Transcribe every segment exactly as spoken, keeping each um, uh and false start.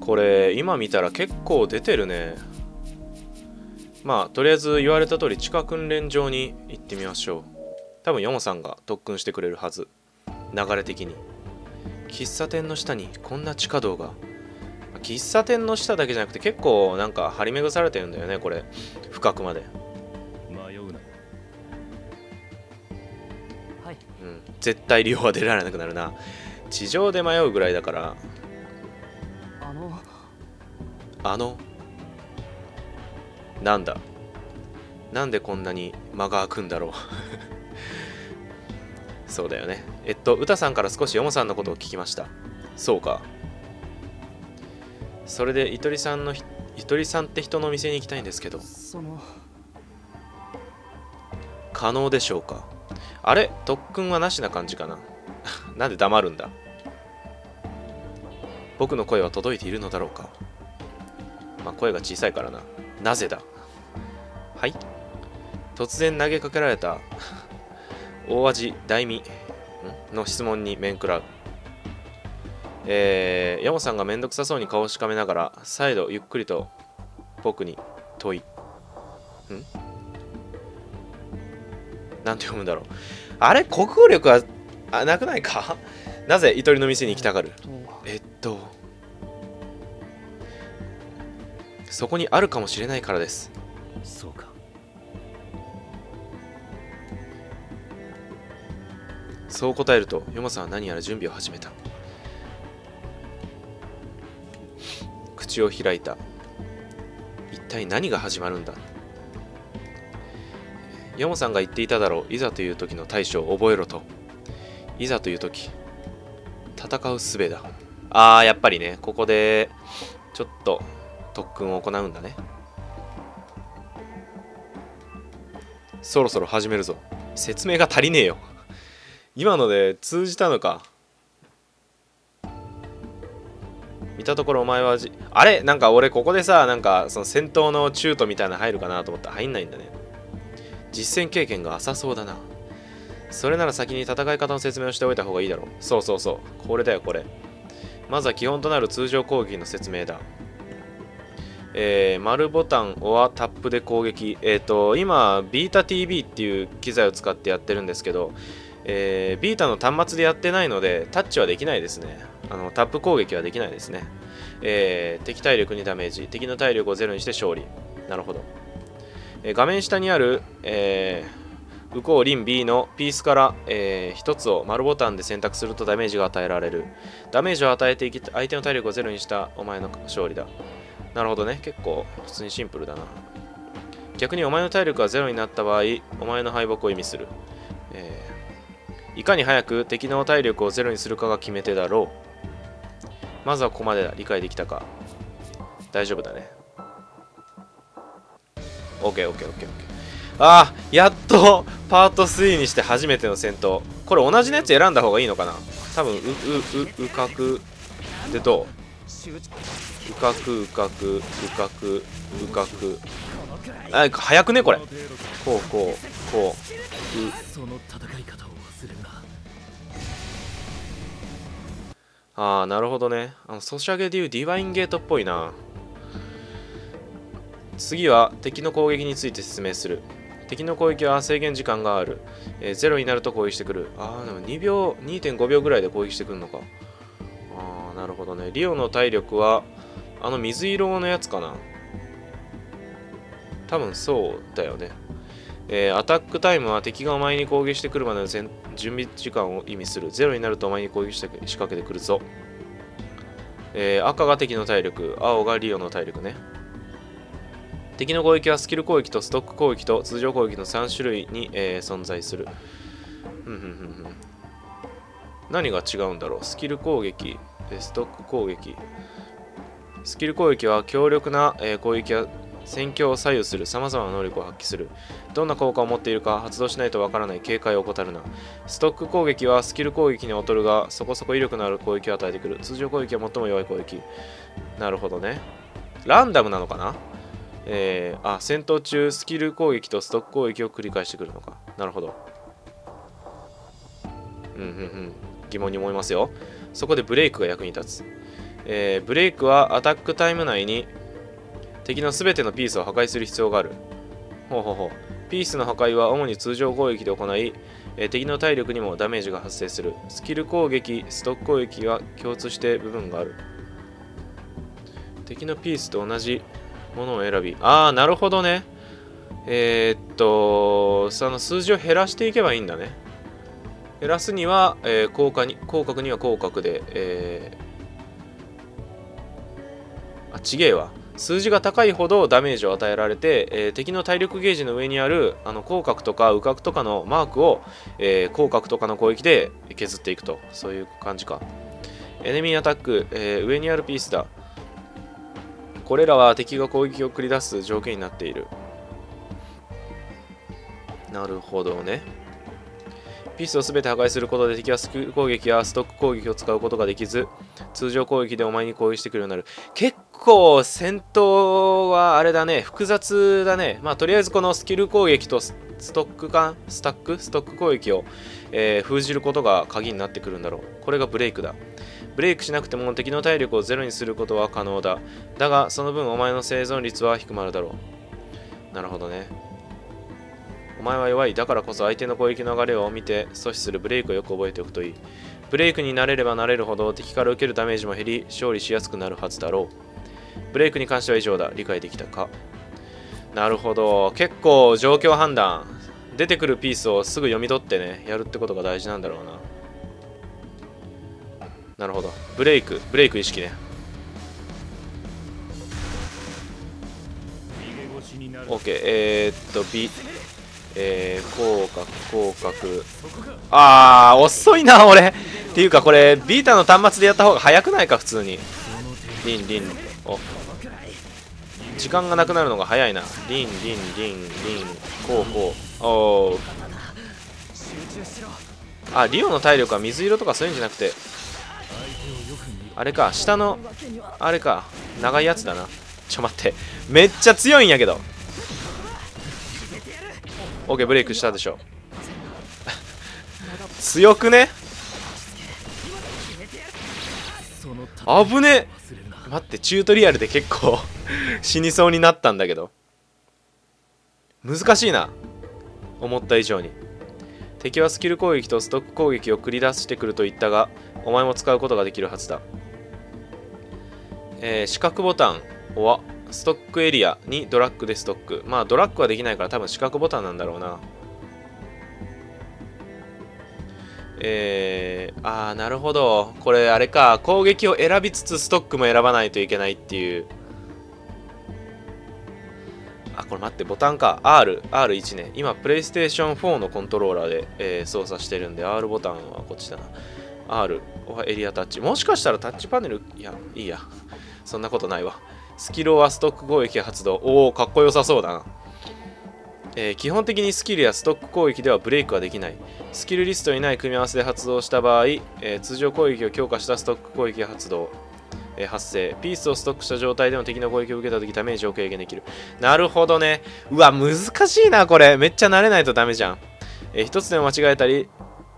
これ今見たら結構出てるね。まあとりあえず言われた通り地下訓練場に行ってみましょう。多分ヨモさんが特訓してくれるはず、流れ的に。喫茶店の下にこんな地下道が。喫茶店の下だけじゃなくて結構なんか張り巡らされてるんだよね、これ。深くまで。 迷うな。 はい、うん、絶対利用は出られなくなるな。地上で迷うぐらいだから。 あのあのなんだ、なんでこんなに間が空くんだろう。そうだよね。えっと歌さんから少しヨモさんのことを聞きました。そうか。それでゆとりさんのゆとりさんって人のお店に行きたいんですけど、 その可能でしょうか。あれ、特訓はなしな感じかな。なんで黙るんだ。僕の声は届いているのだろうか。まあ声が小さいからな。なぜだ。はい、突然投げかけられた大味大味の質問に面食らう。えー、ヤモさんがめんどくさそうに顔をしかめながら再度ゆっくりと僕に問い、んなんて読むんだろう。あれ、国語力はあなくないか。なぜゆとりの店に行きたがる。えっとそこにあるかもしれないからです。 そうか。 そう答えるとヨモさんは何やら準備を始めた。口を開いた。一体何が始まるんだ。ヨモさんが言っていただろう。いざという時の対処を覚えろと。いざという時、戦う術だ。あー、やっぱりね、ここでちょっと特訓を行うんだね。そろそろ始めるぞ。説明が足りねえよ。今ので通じたのか。見たところお前はじあれ、なんか俺ここでさ、なんかその戦闘の中途みたいなの入るかなと思ったら入んないんだね。実戦経験が浅そうだな。それなら先に戦い方の説明をしておいた方がいいだろう。そうそうそう、これだよこれ。まずは基本となる通常攻撃の説明だ。えー、丸ボタンオアタップで攻撃。えっと今ビータ ティービー っていう機材を使ってやってるんですけど、えー、ビータの端末でやってないのでタッチはできないですね。あのタップ攻撃はできないですね。えー、敵体力にダメージ、敵の体力をゼロにして勝利。なるほど。えー、画面下にある、えー、ウコーリン B のピースから、えー、ひとつを丸ボタンで選択するとダメージが与えられる。ダメージを与えていき相手の体力をゼロにしたお前の勝利だ。なるほどね。結構普通にシンプルだな。逆にお前の体力がゼロになった場合、お前の敗北を意味する。えー、いかに早く敵の体力をゼロにするかが決め手だろう。まずはここまでだ。理解できたか。大丈夫だね。オッケーオッケーオッケーオッケー。ああ、やっとパートスリーにして初めての戦闘。これ同じのやつ選んだ方がいいのかな。多分ううううかくでどう。うかくうかくうかくうかく。あ、早くねこれ。こうこうこう。うその戦い方を忘れるな。 ああ、なるほどね。あのソシャゲでいうディバインゲートっぽいな。次は敵の攻撃について説明する。敵の攻撃は制限時間がある。えー、ゼロになると攻撃してくる。ああ、でもにびょう、にてんごびょうぐらいで攻撃してくるのか。ああ、なるほどね。リオの体力は、あの水色のやつかな。多分そうだよね。えー、アタックタイムは敵がお前に攻撃してくるまでの準備時間を意味する。ゼロになるとお前に攻撃して仕掛けてくるぞ。えー、赤が敵の体力、青がリオの体力ね。敵の攻撃はスキル攻撃とストック攻撃と通常攻撃のさん種類に、えー、存在する。ふんふんふんふん。何が違うんだろう。スキル攻撃、ストック攻撃。スキル攻撃は強力な、えー、攻撃や戦況を左右する様々な能力を発揮する。どんな効果を持っているか発動しないとわからない。警戒を怠るな。ストック攻撃はスキル攻撃に劣るがそこそこ威力のある攻撃を与えてくる。通常攻撃は最も弱い攻撃。なるほどね。ランダムなのかな。えー、あ、戦闘中スキル攻撃とストック攻撃を繰り返してくるのか。なるほど。うんうんうん。疑問に思いますよ。そこでブレイクが役に立つ。 えー、ブレイクはアタックタイム内に敵のすべてのピースを破壊する必要がある。ほうほうほう。ピースの破壊は主に通常攻撃で行い、えー、敵の体力にもダメージが発生する。スキル攻撃、ストック攻撃は共通して部分がある。敵のピースと同じものを選び。ああ、なるほどね。えー、っと、その数字を減らしていけばいいんだね。減らすには、えー、効果に、広角には広角で、えー、あ、ちげえわ。数字が高いほどダメージを与えられて、えー、敵の体力ゲージの上にあるあの広角とか右角とかのマークを、えー、広角とかの攻撃で削っていくと。そういう感じか。エネミーアタック、えー、上にあるピースだ。これらは敵が攻撃を繰り出す条件になっている。なるほどね。ピースを全て破壊することで敵はスキル攻撃やストック攻撃を使うことができず、通常攻撃でお前に攻撃してくるようになる。結構戦闘はあれだね、複雑だね。まあとりあえずこのスキル攻撃とストックかスタックストック攻撃を、えー、封じることが鍵になってくるんだろう。これがブレイクだ。ブレイクしなくても敵の体力をゼロにすることは可能だ。だがその分お前の生存率は低くなるだろう。なるほどね。お前は弱い。だからこそ相手の攻撃の流れを見て阻止するブレイクをよく覚えておくといい。ブレイクになれればなれるほど敵から受けるダメージも減り、勝利しやすくなるはずだろう。ブレイクに関しては以上だ。理解できたか。なるほど。結構状況判断。出てくるピースをすぐ読み取ってね、やるってことが大事なんだろうな。なるほど。ブレイク。ブレイク意識ね。OK。えー、っと、B。えー、広角、広角。あー、遅いな、俺。っていうか、これ、ビータの端末でやった方が早くないか、普通に。リン、リン。お。時間がなくなるのが早いな。リン、リン、リン、リン。こう、こう。おー。あ、リオの体力は水色とかそういうんじゃなくて、あれか、下の、あれか、長いやつだな。ちょ、待って。めっちゃ強いんやけど。OK、ブレイクしたでしょ。強くね。危ね。待って、チュートリアルで結構死にそうになったんだけど。難しいな。思った以上に。敵はスキル攻撃とストック攻撃を繰り出してくると言ったが、お前も使うことができるはずだ。えー、四角ボタンはストックエリアにドラッグでストック。まあドラッグはできないから多分四角ボタンなんだろうな。えー、あーなるほど。これあれか、攻撃を選びつつストックも選ばないといけないっていう。あ、これ待って、ボタンか。R、アールワン ね。今、プレイステーションフォーのコントローラーで、えー、操作してるんで、R ボタンはこっちだな。R はエリアタッチ。もしかしたらタッチパネル、いや、いいや。そんなことないわ。スキルはストック攻撃発動。おお、かっこよさそうだな。えー、基本的にスキルやストック攻撃ではブレイクはできない。スキルリストにない組み合わせで発動した場合、えー、通常攻撃を強化したストック攻撃が発動。えー、発生。ピースをストックした状態でも敵の攻撃を受けたときダメージを軽減できる。なるほどね。うわ、難しいな、これ。めっちゃ慣れないとダメじゃん。えー、一つでも間違えたり、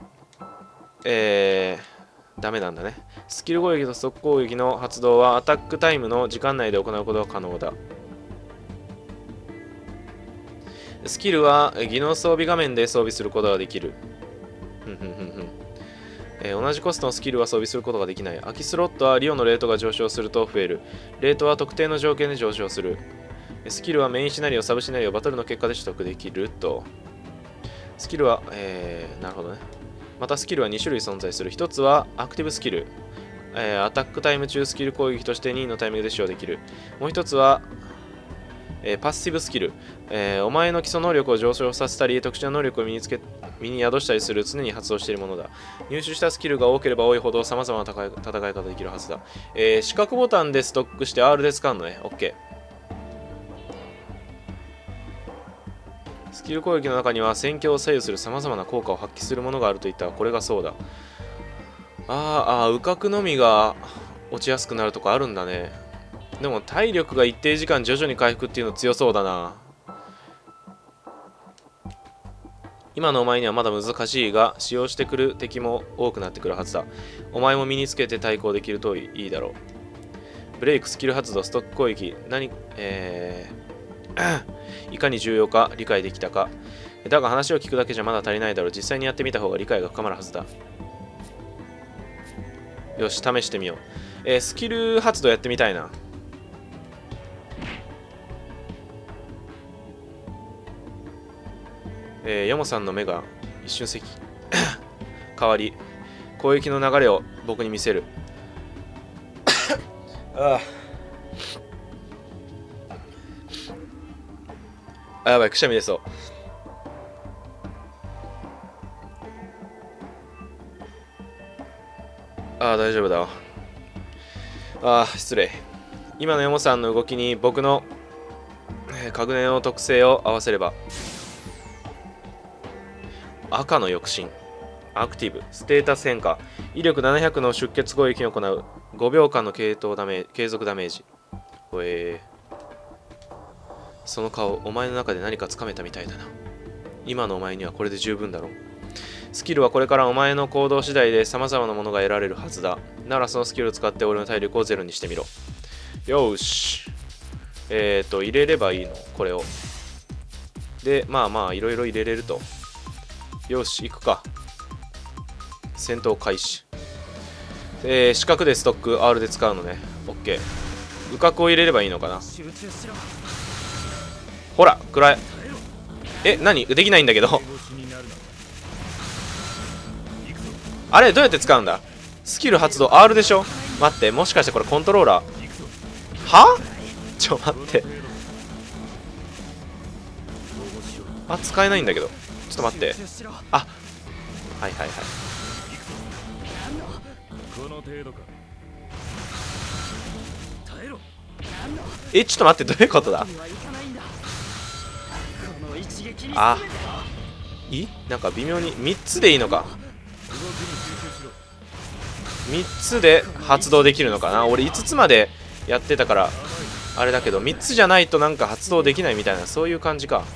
えー、ダメなんだね。スキル攻撃とストック攻撃の発動はアタックタイムの時間内で行うことが可能だ。スキルは技能装備画面で装備することができる。ふんふんふんふん。えー、同じコストのスキルは装備することができない。空きスロットはリオのレートが上昇すると増える。レートは特定の条件で上昇する。スキルはメインシナリオ、サブシナリオ、バトルの結果で取得できると。スキルは、えー、なるほどね。またスキルはに種類存在する。ひとつはアクティブスキル。えー、アタックタイム中スキル攻撃としてにいのタイミングで使用できる。もうひとつは、えー、パッシブスキル、えー。お前の基礎能力を上昇させたり、特殊な能力を身につけ身に宿したりする常に発動しているものだ。入手したスキルが多ければ多いほど様々な戦い戦い方できるはずだ。えー、四角ボタンでストックして R で使うのね。OK。スキル攻撃の中には戦況を左右する様々な効果を発揮するものがあるといったが、これがそうだ。あーあー、右角のみが落ちやすくなるとかあるんだね。でも体力が一定時間徐々に回復っていうの強そうだな。今のお前にはまだ難しいが、使用してくる敵も多くなってくるはずだ。お前も身につけて対抗できるといいだろう。 ブレイク、スキル発動、ストック攻撃、何、えー、いかに重要か理解できたか。だが話を聞くだけじゃまだ足りないだろう。実際にやってみた方が理解が深まるはずだ。よし、試してみよう。えー、スキル発動やってみたいな。えー、ヤモさんの目が一瞬せき変わり、攻撃の流れを僕に見せる。ああ、やばい、くしゃみ出そう。ああ、大丈夫だわ。ああ、失礼。今のヤモさんの動きに僕の、えー、カグネの特性を合わせれば。赤の抑止、アクティブ、ステータス変化、威力ななひゃくの出血攻撃を行う、ごびょうかんの継投ダメージ、継続ダメージ。ほえー。その顔、お前の中で何かつかめたみたいだな。今のお前にはこれで十分だろう。スキルはこれからお前の行動次第で様々なものが得られるはずだ。ならそのスキルを使って俺の体力をゼロにしてみろ。よーし。えっと、入れればいいのこれを。で、まあまあ、いろいろ入れれると。よし、行くか。戦闘開始。えー、四角でストック、R で使うのね。OK。羽角を入れればいいのかな。ほら、暗い。え、何できないんだけど。あれどうやって使うんだ。スキル発動 R でしょ。待って、もしかしてこれコントローラーはちょ、待って。あ、使えないんだけど。ちょっと待って。あ、はいはいはい。え、ちょっと待って、どういうことだ。あ、いなんか微妙にみっつでいいのか。みっつで発動できるのかな。俺いつつまでやってたからあれだけど、みっつじゃないとなんか発動できないみたいな、そういう感じか。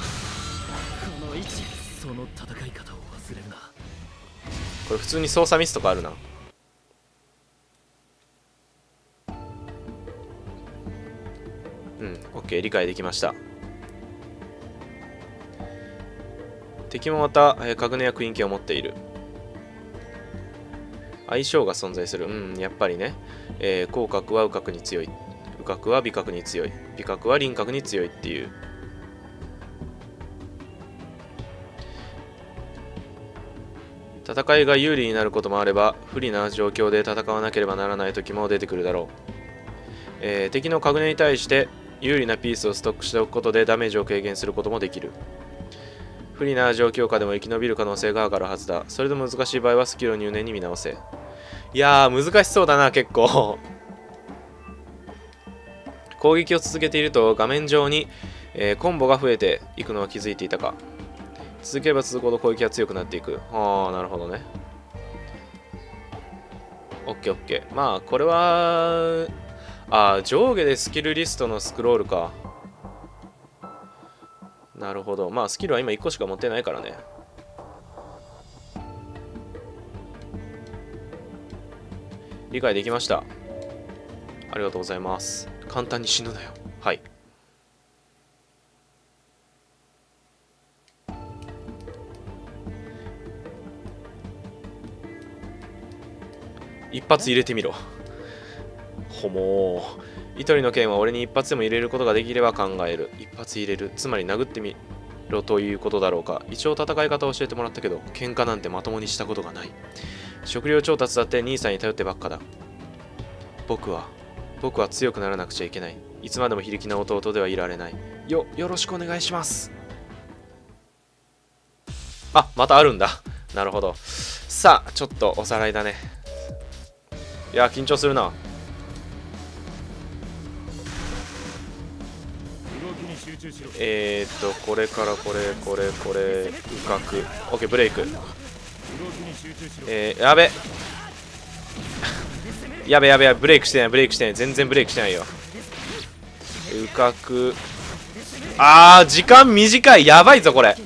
これ普通に操作ミスとかあるな。うん、オッケー、理解できました。敵もまた、えー、カグネやクイン系を持っている。相性が存在する。うん、やっぱりね。えー、広角は右角に強い。右角は美角に強い。美角は輪郭に強いっていう。戦いが有利になることもあれば、不利な状況で戦わなければならない時も出てくるだろう。えー、敵のカグネに対して有利なピースをストックしておくことでダメージを軽減することもできる。不利な状況下でも生き延びる可能性が上がるはずだ。それでも難しい場合はスキルを入念に見直せ。いやー、難しそうだな、結構。攻撃を続けていると画面上に、えー、コンボが増えていくのは気づいていたか。続ければ続くほど攻撃が強くなっていく。ああ、なるほどね。オッケーオッケー。まあ、これは、ああ、上下でスキルリストのスクロールか。なるほど。まあ、スキルは今いっこしか持ってないからね。理解できました。ありがとうございます。簡単に死ぬなよ。はい。一発入れてみろ。ほもー。イトリの剣は俺に一発でも入れることができれば考える。一発入れる。つまり殴ってみろということだろうか。一応戦い方を教えてもらったけど、喧嘩なんてまともにしたことがない。食料調達だって兄さんに頼ってばっかだ。僕は、僕は強くならなくちゃいけない。いつまでも非力な弟ではいられない。よ、よろしくお願いします。あ、またあるんだ。なるほど。さあ、ちょっとおさらいだね。いや、緊張するな。えーっと、これからこれ、これ、これ、右角。オッケー、ブレイク。えー、やべ。やべやべやべ、ブレイクしてない、ブレイクしてない。全然ブレイクしてないよ。右角。あー、時間短い。やばいぞ、これ。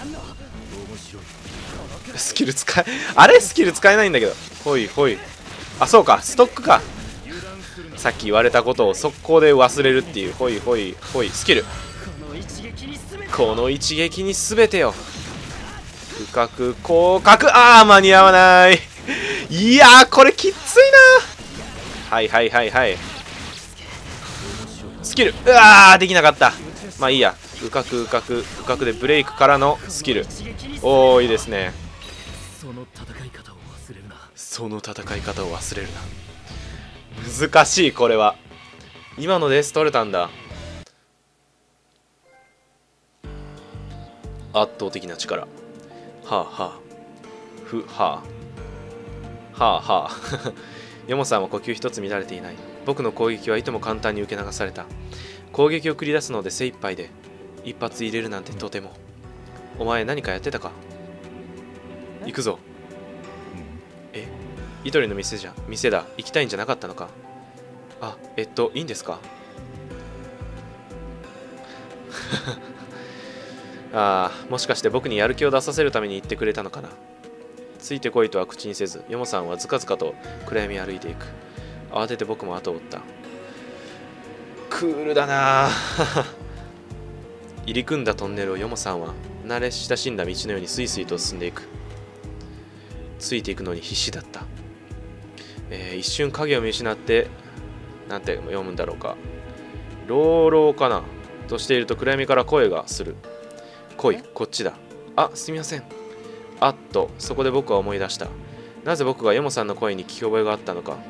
スキル使え、あれスキル使えないんだけど。ほいほい。 あ、そうか、ストックか。さっき言われたことを速攻で忘れるっていう。ほいほいほい。スキル。この一撃に全てよ。深く広角。ああ、間に合わない。いやー、これきついな。はいはいはいはい。スキル。うわー、できなかった。まあいいや。うかくうかくうかくでブレイクからのスキル。おー、いいですね。 その戦い方を忘れるな。 その戦い方を忘れるな。難しい、これは。今ので S 取れたんだ。圧倒的な力。はあはあ。ふはあ。はあはあ。ヨモさんは呼吸一つ乱れていない。僕の攻撃はいとも簡単に受け流された。攻撃を繰り出すので精一杯で、一発入れるなんてとても。お前何かやってたか？行くぞ。え、イトリの店じゃ、店だ。行きたいんじゃなかったのか？あ、えっと、いいんですか？ああ、もしかして僕にやる気を出させるために言ってくれたのかな。ついてこいとは口にせず、ヨモさんはずかずかと暗闇歩いていく。慌てて僕も後を追った。クールだな。入り組んだトンネルをヨモさんは慣れ親しんだ道のようにスイスイと進んでいく。ついていくのに必死だった。えー、一瞬影を見失って、なんて読むんだろうか。朗々かなとしていると暗闇から声がする。来い、こっちだ。あ、すみません。あっと、そこで僕は思い出した。なぜ僕がヨモさんの声に聞き覚えがあったのか。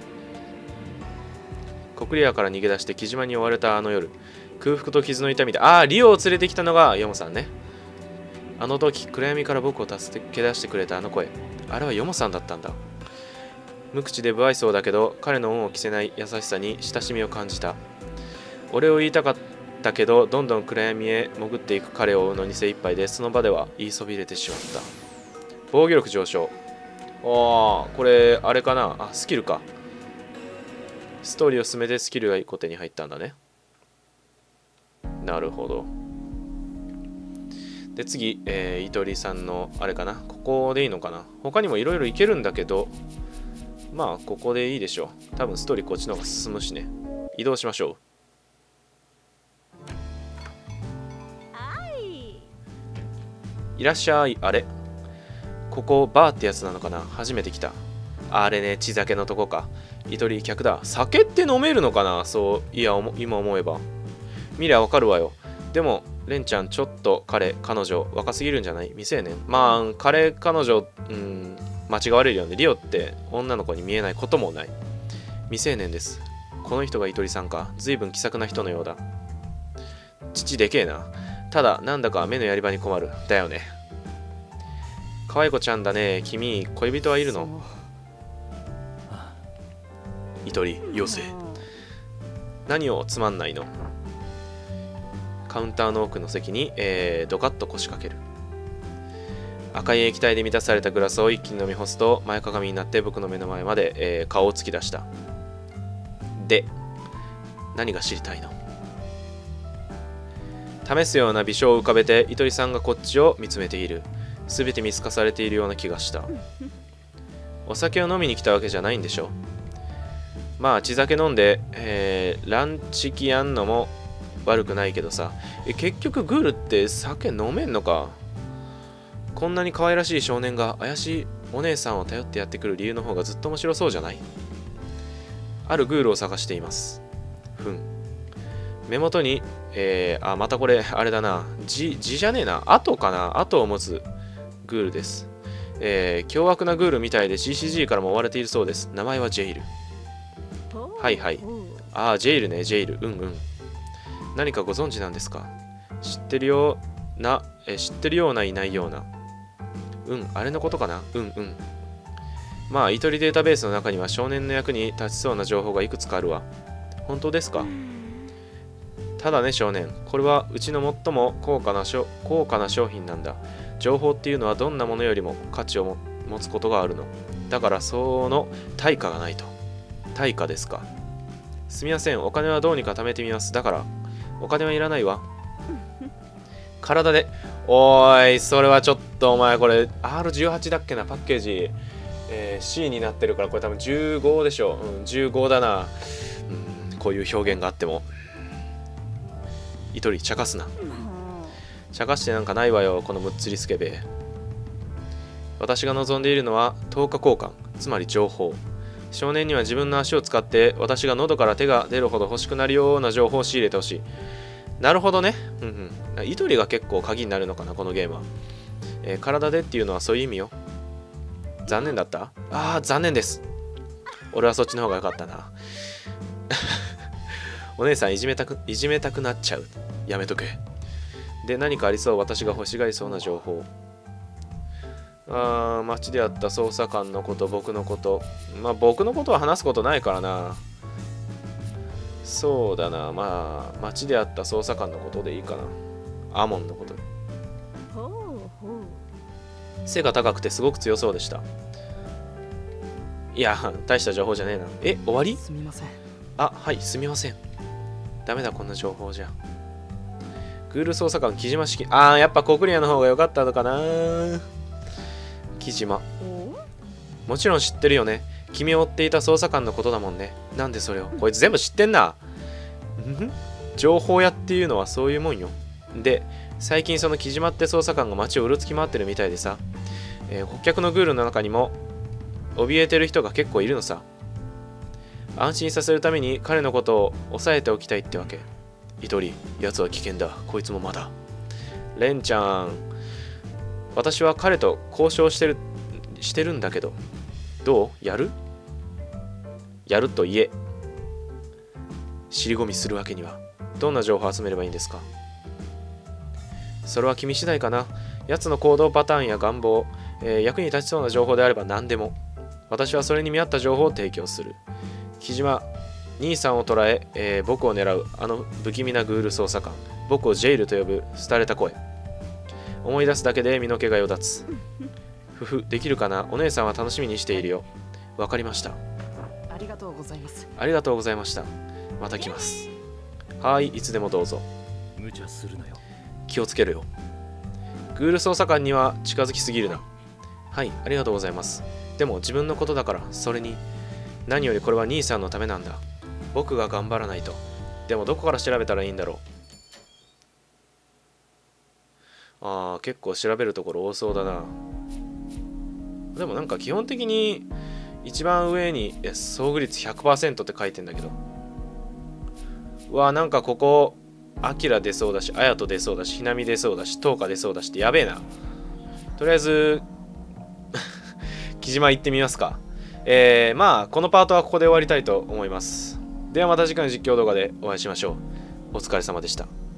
コクリアから逃げ出して木島に追われたあの夜、空腹と傷の痛みで、ああ、リオを連れてきたのがヨモさんね。あの時、暗闇から僕を助け出してくれたあの声。あれはヨモさんだったんだ。無口で不愛想だけど、彼の恩を着せない優しさに親しみを感じた。俺を言いたかったけど、どんどん暗闇へ潜っていく彼を追うのに精一杯で、その場では言いそびれてしまった。防御力上昇。ああ、これ、あれかな。あ、スキルか。ストーリーを進めてスキルが一個手に入ったんだね。なるほど。で、次、えー、イトリさんの、あれかな。ここでいいのかな。他にもいろいろいけるんだけど、まあ、ここでいいでしょう。多分ストーリーこっちの方が進むしね。移動しましょう。いらっしゃい。あれここバーってやつなのかな。初めて来た。あれね、地酒のとこか。イトリ客だ。酒って飲めるのかな。そう、いや、今思えば。見りゃわかるわよ。でも、レンちゃん、ちょっと彼、彼女、若すぎるんじゃない？未成年。まあ、彼、彼女、うん、間違われるよね。リオって女の子に見えないこともない。未成年です。この人がイトリさんか。ずいぶん気さくな人のようだ。父でけえな。ただ、なんだか目のやり場に困る。だよね。可愛い子ちゃんだね。君、恋人はいるの？イトリ、よせ。何をつまんないの？カウンターの奥の席に、えー、ドカッと腰掛ける。赤い液体で満たされたグラスを一気に飲み干すと、前かがみになって僕の目の前まで、えー、顔を突き出した。で、何が知りたいの？試すような微笑を浮かべて、イトリさんがこっちを見つめている。すべて見透かされているような気がした。お酒を飲みに来たわけじゃないんでしょ。まあ、地酒飲んで、えー、ランチキやんのも悪くないけどさ。え、結局グールって酒飲めんのか。こんなに可愛らしい少年が怪しいお姉さんを頼ってやってくる理由の方がずっと面白そうじゃない？あるグールを探しています。ふん。目元に、えー、あ、またこれ、あれだな。字、字じゃねえな。後かな。後を持つグールです。えー、凶悪なグールみたいで シーシージー からも追われているそうです。名前はジェイル。はいはい。ああ、ジェイルね、ジェイル。うんうん。何かご存知なんですか？知ってるような、え、知ってるような、いないような。うん、あれのことかな？うんうん。まあ、イトリデータベースの中には少年の役に立ちそうな情報がいくつかあるわ。本当ですか？ただね、少年。これはうちの最も高価なしょ、高価な商品なんだ。情報っていうのはどんなものよりも価値をも持つことがあるの。だからその対価がないと。対価ですか。すみません。お金はどうにか貯めてみます。だから、お金はいらないわ。体で。おーい、それはちょっとお前これ アールじゅうはち だっけな、パッケージ。 えー、C になってるからこれ多分じゅうごでしょう、うん、じゅうごだな、うん、こういう表現があっても一人茶化すな、茶化してなんかないわよこのむっつりスケベ。私が望んでいるのは等価交換、つまり情報。少年には自分の足を使って私が喉から手が出るほど欲しくなるような情報を仕入れてほしい。なるほどね。うんうん。糸りが結構鍵になるのかな、このゲームは。えー、体でっていうのはそういう意味よ。残念だった？ああ、残念です。俺はそっちの方が良かったな。お姉さんいじめたく、いじめたくなっちゃう。やめとけ。で、何かありそう、私が欲しがりそうな情報。あー、街であった捜査官のこと、僕のこと。まあ、僕のことは話すことないからな。そうだな、まあ、街であった捜査官のことでいいかな。アモンのこと。背が高くてすごく強そうでした。いや、大した情報じゃねえな。え、終わり？ すみません。 あ、はい、すみません。ダメだ、こんな情報じゃ。グール捜査官、木島式。あー、やっぱコクリアの方が良かったのかな。木島。もちろん知ってるよね。君を追っていた捜査官のことだもんね。なんでそれを。こいつ全部知ってんな。情報屋っていうのはそういうもんよ。で、最近その木島って捜査官が街をうろつき回ってるみたいでさ、えー、顧客のグールの中にも怯えてる人が結構いるのさ。安心させるために彼のことを抑えておきたいってわけ。糸り、奴は危険だ。こいつもまだ。レンちゃん、私は彼と交渉してる、してるんだけど、どう？やる？やると言え。尻込みするわけには。どんな情報を集めればいいんですか？それは君次第かな。奴の行動パターンや願望、えー、役に立ちそうな情報であれば何でも。私はそれに見合った情報を提供する。木島、兄さんを捕らええー、僕を狙うあの不気味なグール捜査官。僕をジェイルと呼ぶ廃れた声。思い出すだけで身の毛がよだつ。ふふ、できるかな。お姉さんは楽しみにしているよ。わかりました。 ありがとうございます。 ありがとうございました。また来ます。はい、いつでもどうぞ。 無茶するなよ。 気をつけろよ。グール捜査官には近づきすぎるな。はい、ありがとうございます。でも自分のことだから、それに。何よりこれは兄さんのためなんだ。僕が頑張らないと。でもどこから調べたらいいんだろう。ああ、結構調べるところ多そうだな。でもなんか基本的に一番上に遭遇率 ひゃくパーセント って書いてんだけど。うわ、なんかここ、アキラ出そうだし、アヤト出そうだし、ひなみ出そうだし、トウカ出そうだしってやべえな。とりあえず、木島行ってみますか。えー、まあ、このパートはここで終わりたいと思います。ではまた次回の実況動画でお会いしましょう。お疲れ様でした。